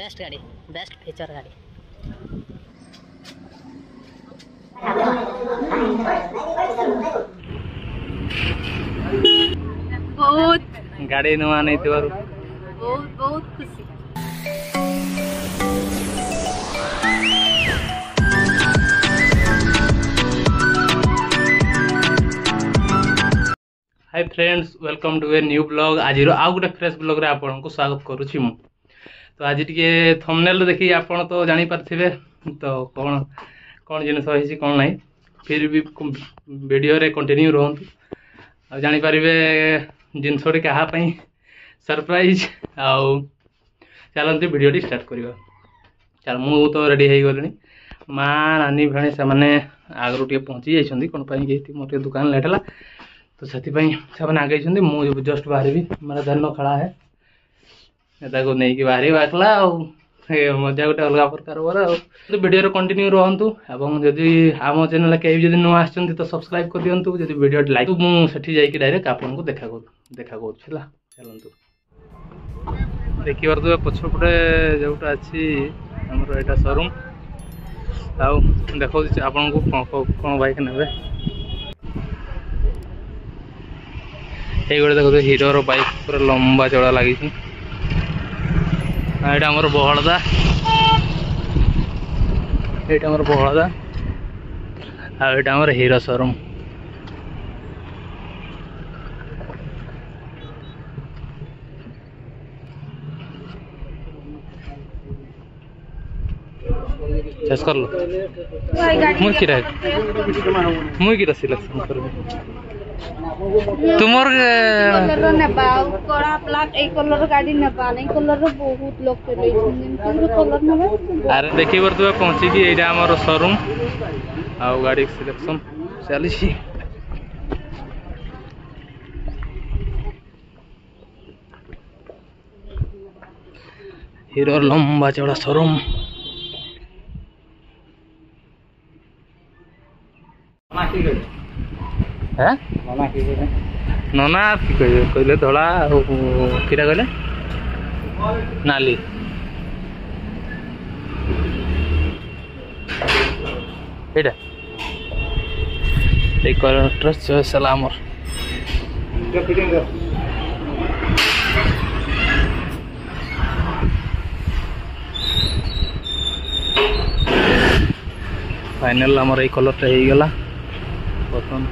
Best गाड़ी, best feature गाड़ी। बहुत गाड़ी नुआ नहीं थी बहुत बहुत खुशी। Hi friends, welcome to a new blog. आज आउ गोटे फ्रेश ब्लॉग रे आपन को स्वागत करूची मु। तो आज टिके थंबनेल देखि आपन तो जानि पारथिबे तो कोन कोन जिनस होइसी कोन नाही, फिर भी वीडियो रे कंटिन्यू रहंतु आ जानि पारिबे जिनसोडी कहा पई सरप्राइज। आउ चलंती वीडियो टी स्टार्ट करियो। चल मु तो रेडी हे गलनी, मां नानी भणी से माने आगरु टिके पहुंची जाइछंदी कोन पई गेती मोटे दुकान लेटला। तो से आगे मुझे जस्ट बाहर मेरा धन खड़ा है नहीं कि बाहर बाकला मजा गोटे अलग प्रकार तो वीडियो कंटिन्यू रहतु। जदि आम चैनल कहीं जब नुआ आसती तो सब्सक्राइब कर दिंतु। जब वीडियो लाइक मुझे जाकि डायरेक्ट आपको देखा चलतु देखिए तो पछपटे जोटा अच्छी आमर यहाँ शोरूम आउ देखा आपन को कौन बाइक ने ये गोटे देखो हीरो बाइक पूरा लंबा चौड़ा लगी। यहाँ आमर बहलदा, ये आमर बहलदा आम हीरो शोरूम। चेस कर लो मुई की सिलेक्शन कर तुमर कलर नेबा कोड़ा ब्लैक ए कलर गाड़ी नेबा नै कलर बहुत लोग चले छिन कलर नेबा। अरे देखि बर तू पहुंची कि एटा हमर शोरूम आ गाड़ी सिलेक्शन चली छी। हीरो लंबा चौड़ा शोरूम। हैं नना कहले धला किरा कहले नाली एटा एक कलर चॉइस आमर फाइनल आमर ए कलर हो गला बर्तन।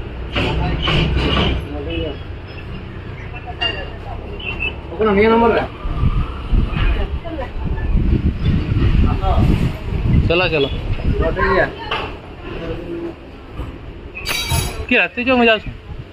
चलो चलो कि रात जो मजा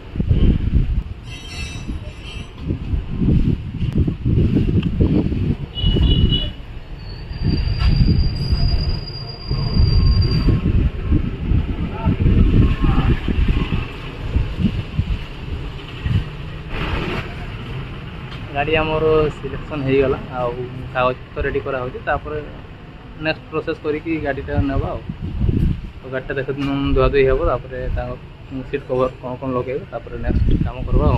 गाड़ी आमर सिलेक्शन हो गला कागज तो रेडी करा नेक्स्ट प्रोसेस करी गाड़ीटा नेबा। तो गाड़ीटा देख धुआ धुई हे सीट कवर कौन कौन लगे नेक्स्ट काम करवा।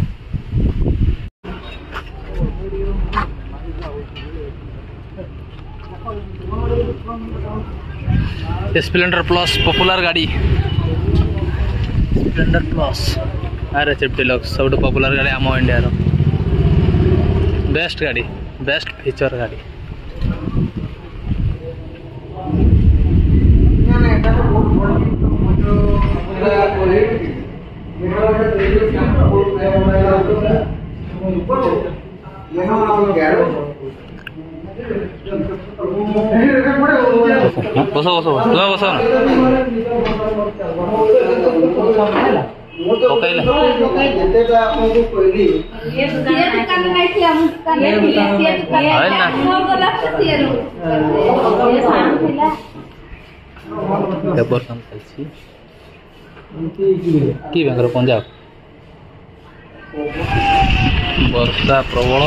स्प्लेंडर प्लस पॉपुलर गाड़ी, स्प्लेंडर प्लस आर एच डिलक्स सब पॉपुलर गाड़ी आम इंडिया रो बेस्ट गाड़ी, बेस्ट फीचर गाड़ी। बसो बसो तुम्हें बसो कि बेंगर पंजाब वर्षा प्रबल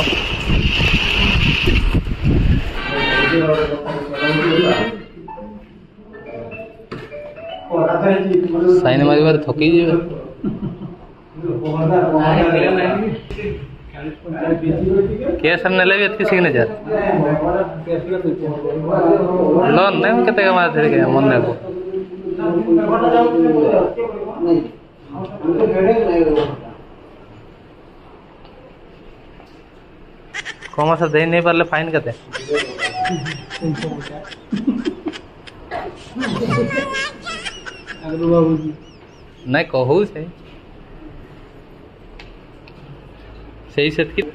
साइन मार थकी केस नेले भी एतकी सिग्नेचर लोन नहीं केते का मार के मन ने को कम से दे नहीं पारले फाइन केते नहीं कहू से से की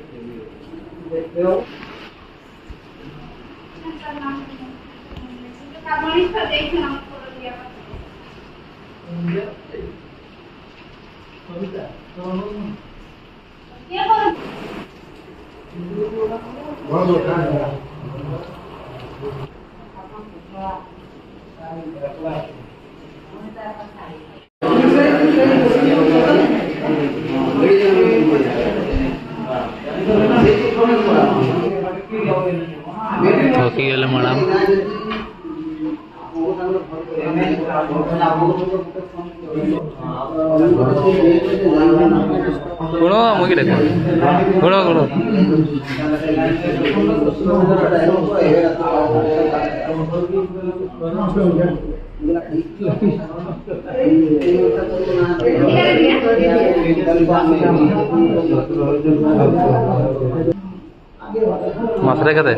थकी गले मैडम गुण मुझे गुण गुण मसरे कते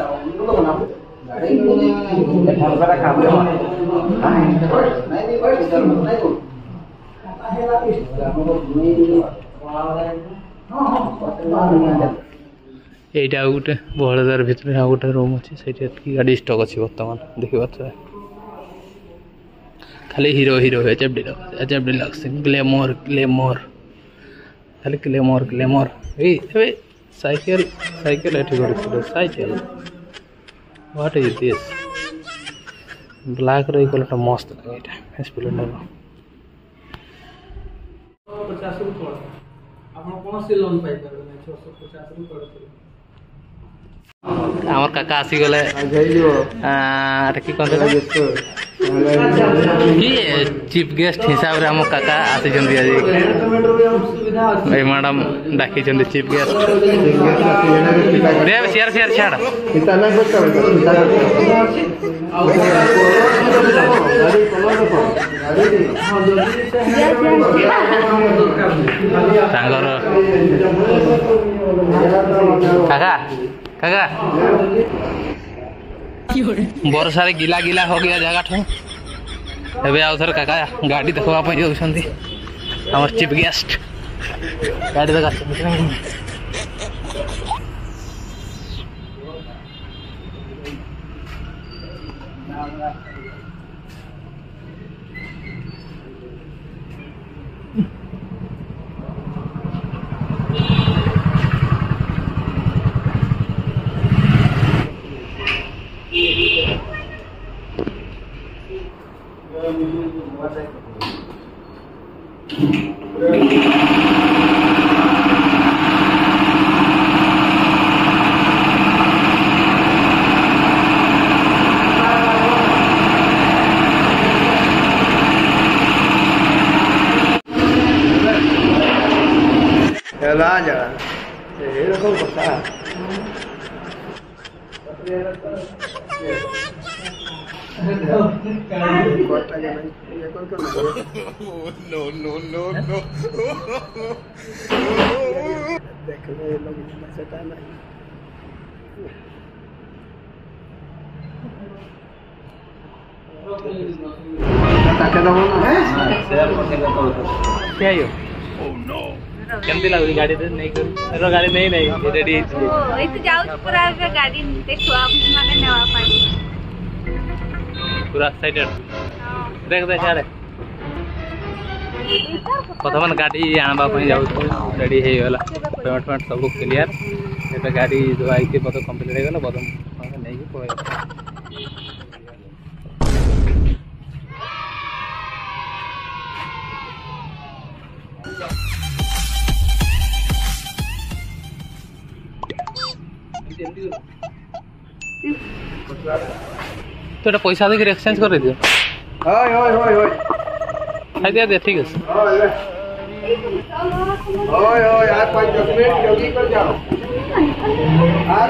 এইটা গোটে বহଳଦାର ଭିତରେ ଆଉ ଗୋଟେ ରୁମ୍ ଅଛି ସେଇଠି ଏତିକି ଗାଡ଼ି ଷ୍ଟକ୍ ଅଛି ବର୍ତ୍ତମାନ ଦେଖିପାରୁଥିବେ ଖାଲି Hero Hero HF Deluxe Glamour Glamour ଖାଲି ଗ୍ଲେମର ଗ୍ଲେମର ଏଇ ଏବେ ସାଇକେଲ ସାଇକେଲ ଏଠି ଗୋଟେ cycle what is this black रे कलर मस्त लगे एटा स्प्लेंडर 50 रु पड़ आपण कोन से लोन पाई परबे 650 रु पड़ आमर काका आसी गले अरे की कोन की चीफ गेस्ट हिसाब रे हम काका आसी जंदी आज ए मैडम डाकी जंदी चीफ गेस्ट रे शेयर शेयर छाड़ कितना सांगर काका काका बरसा रे गिला गिला हो गया जगह ठो एबे आउ थर काका गाड़ी देखवा पई जाउछंती हमर चीफ गेस्ट गाड़ी देखा राजा ये रखो बता नो नो नो नो देखने लोग मजा नहीं ताके दबो ना शेयर पसंद करो क्या यो ओह नो केमती लागु गाड़ी दे नहीं कर रो गाड़ी नहीं रेडी है ओ इते जाउ पूरा गाड़ी देखो आप माने नेवा पाई पूरा एक्साइटेड देख दे छाड़े प्रथम गाड़ी आनबा पई जाउ रेडी हे गला पेमेंट पेमेंट सब क्लियर एटा गाड़ी जो आई के बतो कंप्लीट हे गला बदम नहीं के पळे तो एटा पैसा देके एक्सचेंज कर दियो ओए ओए ओए ओए खाई दे ठीक है ओए ओए आज 5-10 मिनट जल्दी कर जाओ। आज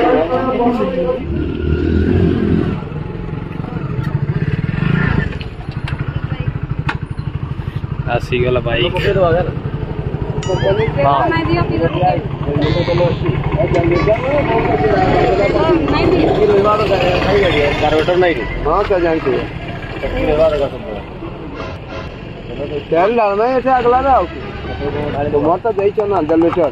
आसीगला बाइक कार्बेटर नहीं हाँ क्या जानते हो तेल डालना है अगला ना तुम तो जाइछ ना जनरेटर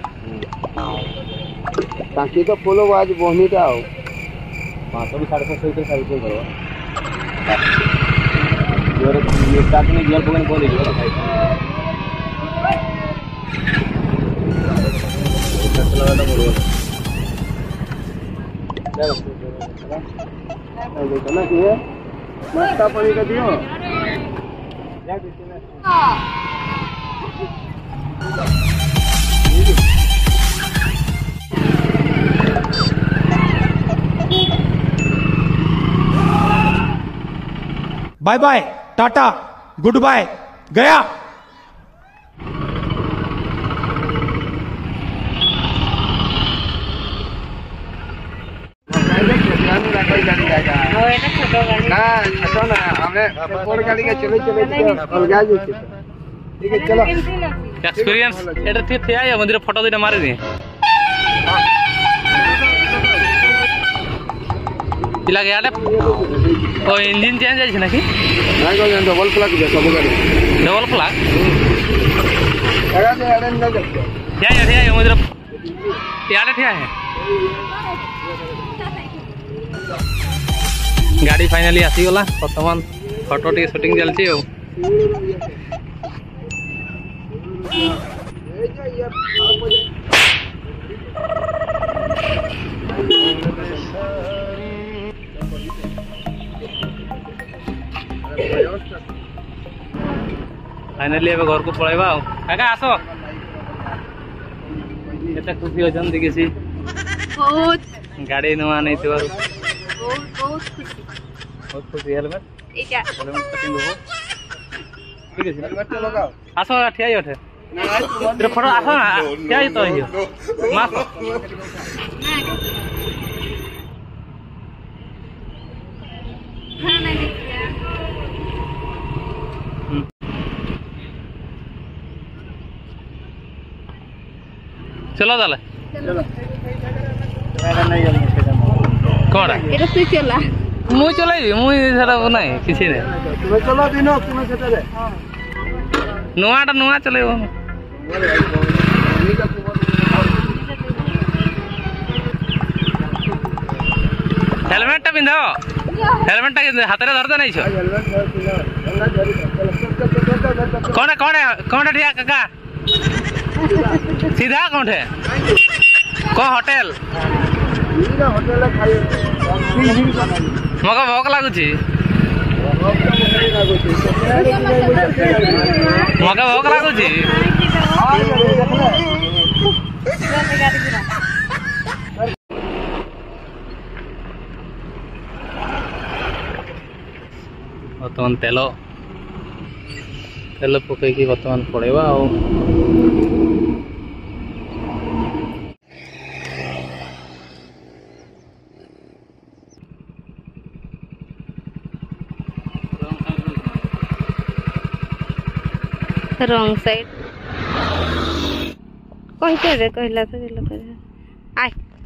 टांकी तो फुल हो आज बोहनीटा हो 500-550 सर्विसिंग करो गियर स्टार्ट में गियर पकड़ को दीजिए चलाना पड़ेगा देखना कि है नाश्ता पानी का दियो bye bye tata good bye गया। गाड़ी का चले ठीक है चलो एक्सपीरियंस एटा ठीक थे या मंदिर फोटो देना मारे दी पिला गया ओ इंजन चेंज है ना कि ना को डबल प्लग दे सब गाड़ी डबल प्लग एड़ा से एड़ा ना जब या मंदिर याले ठिया है गाड़ी फाइनली आसी गला वर्तमान फोटो टी शूटिंग चलची हो फाइनली अब घर को पळेबा काका आसो केते खुशी होजन देखिसी बहुत गाड़ी नुआ नहीं तो बहुत खुशी बहुत खुशी हेलमेट एटा हेलमेट कटिंग हो ठीक है हेलमेट लगाओ आसो ठिया उठे तेरे फोटो आसो ना क्या तो है मास खाना नहीं किया चलो दाले चलो कोड़ा এটা তুই চলা मुई चलाई मुई सेटा नहीं किसी ने तुम्हें चलो दिनो तुम्हें सेटा दे नुआटा नुआ चलेबो हेलमेट टा पिंधो हेलमेट टा हाथ रे धरते नहीं छो कौन कौन ठिया काका सीधा कौन है को होटल होटल खाई मका भोक लागुची मका भोक लागुची बर्तमान तेल पकईकि बर्तमान पड़ेगा रॉन्ग साइड कहते रे कहला तो गेला कर आय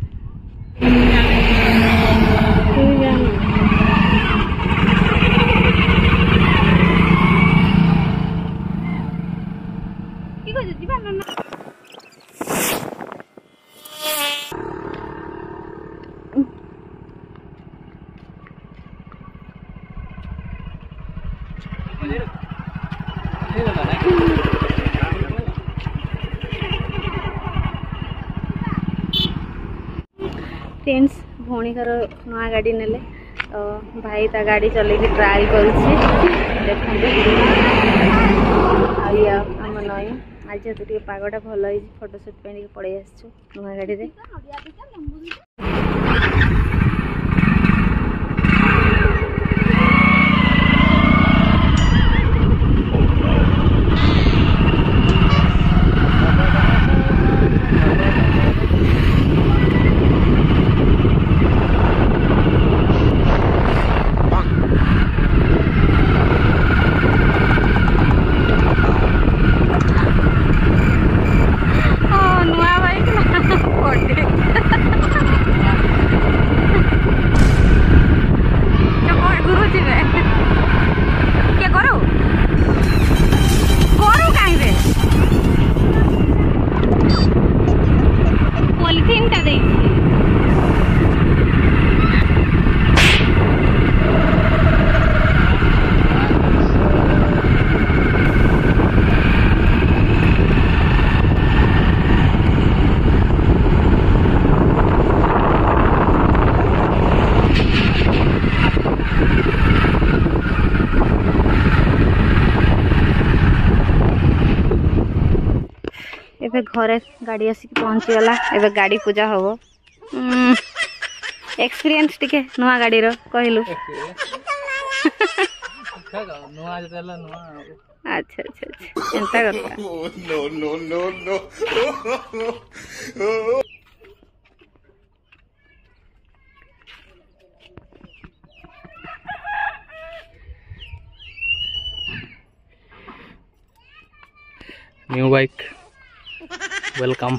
तू जान की को जीवा ना फ्रेंड्स भौणी घर नया गाड़ी नेले तो भाई ता गाड़ी चले ट्रायल कर आम नई आज जेहतु पागटा भल फोटोशूट पड़े आसचु नया गाड़ी रे तीन टा दे एबे घरे गाड़ी आसिक पहुँचीगला एबे गाड़ी पूजा हम एक्सपीरियंस टिके नुआ गाड़ी रो कहलु नुआ जतेला नुआ अच्छा अच्छा अच्छा एंता करता no no no no new bike welcome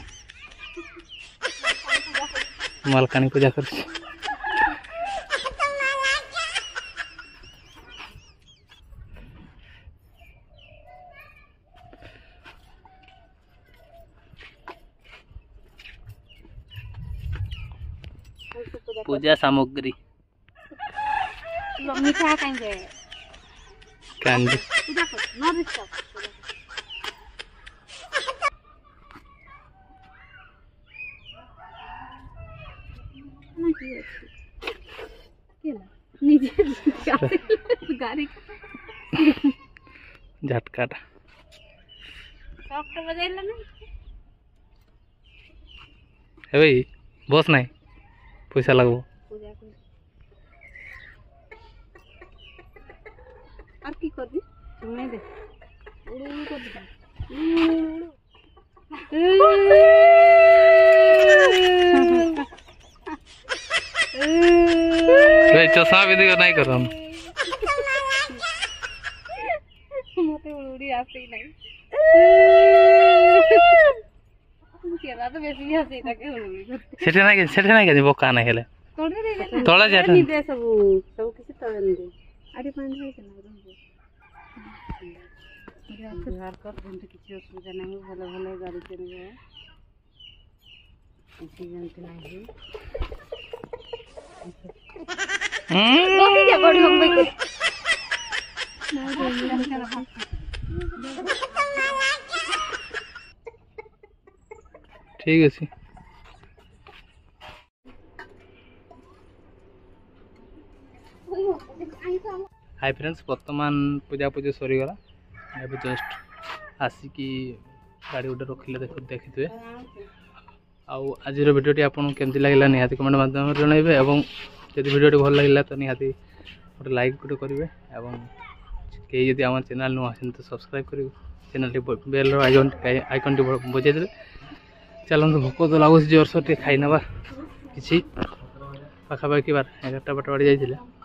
मालकानी पूजा कर पूजा सामग्री मीठा कहीं कैंडी पूजा कर न डिस्टर्ब गाड़ी झटका सॉफ्ट बजाइला ना है भाई बस नहीं पैसा लगबो पूजा कर और की करबी सुनै दे उड़ू कर दे चश्मा भी दिखा नहीं कर मते उड़ी आसे नहीं केला तो बेसी हसी ताके उड़ी सेठे नहीं के बोका नहीं हेले तोड़े दे तोड़ा जाता नहीं दे सब किसी तोड़े नहीं दे अरे पानी है ना बिहार कर जेंते किसी असुविधा नहीं भले भले गाड़ी चले किसी जानते नहीं जा बड़ी हम भाई ठीक है हाय फ्रेंड्स बर्तमान पूजा पूजा सरीगला एबे जस्ट आसिकी गाड़ी गोटे रखिले देखिथे आज भिडियोटी आपको केमती लगे निहाती कमेंट माध्यम जनइबे और जब भिडियोटी भल लगे तो निहाती गोटे लाइक गोटे करेंगे और कहीं जब आम चैनल नुआ तो सब्सक्राइब करेंगे चैनल बेल आइकन टी बजे दे चलते भोक तो लगुच जोरसोर टे खाई ना कि पाखापाखि 11टा बार बाड़ी जाइए